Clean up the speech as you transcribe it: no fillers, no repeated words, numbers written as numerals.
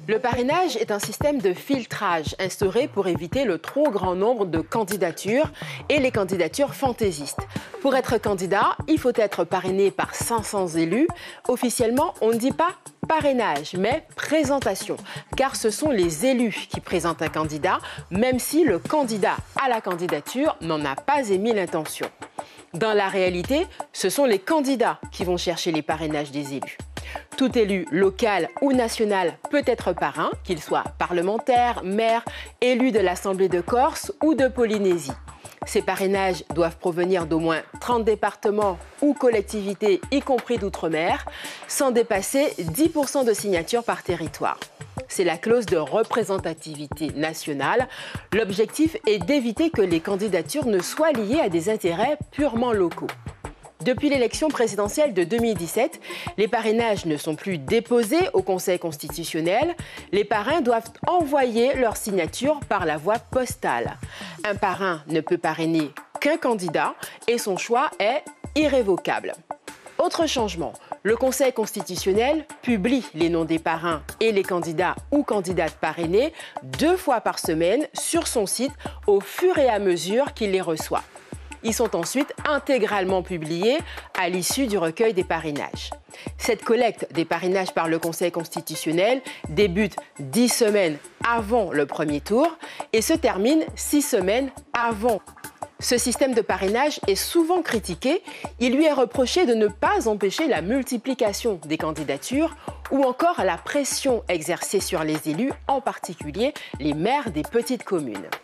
Le parrainage est un système de filtrage instauré pour éviter le trop grand nombre de candidatures et les candidatures fantaisistes. Pour être candidat, il faut être parrainé par 500 élus. Officiellement, on ne dit pas parrainage, mais présentation, car ce sont les élus qui présentent un candidat, même si le candidat à la candidature n'en a pas émis l'intention. Dans la réalité, ce sont les candidats qui vont chercher les parrainages des élus. Tout élu local ou national peut être parrain, qu'il soit parlementaire, maire, élu de l'Assemblée de Corse ou de Polynésie. Ces parrainages doivent provenir d'au moins 30 départements ou collectivités, y compris d'outre-mer, sans dépasser 10% de signatures par territoire. C'est la clause de représentativité nationale. L'objectif est d'éviter que les candidatures ne soient liées à des intérêts purement locaux. Depuis l'élection présidentielle de 2017, les parrainages ne sont plus déposés au Conseil constitutionnel. Les parrains doivent envoyer leur signature par la voie postale. Un parrain ne peut parrainer qu'un candidat et son choix est irrévocable. Autre changement, le Conseil constitutionnel publie les noms des parrains et les candidats ou candidates parrainés 2 fois par semaine sur son site au fur et à mesure qu'il les reçoit. Ils sont ensuite intégralement publiés à l'issue du recueil des parrainages. Cette collecte des parrainages par le Conseil constitutionnel débute 10 semaines avant le premier tour et se termine 6 semaines avant. Ce système de parrainage est souvent critiqué. Il lui est reproché de ne pas empêcher la multiplication des candidatures ou encore la pression exercée sur les élus, en particulier les maires des petites communes.